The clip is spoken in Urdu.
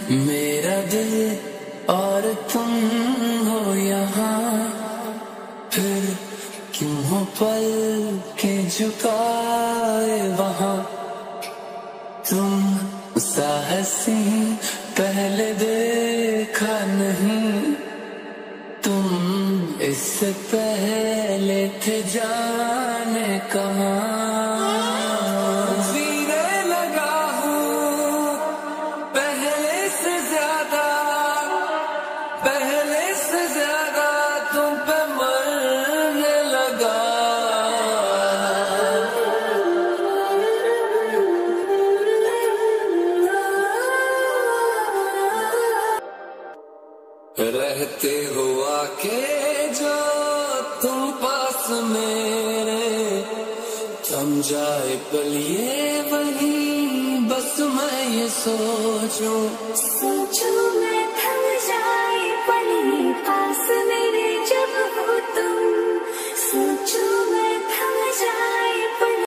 میرا دل اور تم ہو یہاں، پھر کیوں ہو پل کے جھکائے وہاں؟ تم سا حسی پہلے دیکھا نہیں، تم اس سے پہلے تھے جانے کہاں؟ سینے لگا ہوں پہلے سے زیادہ تم پہ مرنے لگا۔ رہتے ہوا کہ جو تم پاس میرے، تھم جائے پل یہ وہی، بس میں یہ سوچوں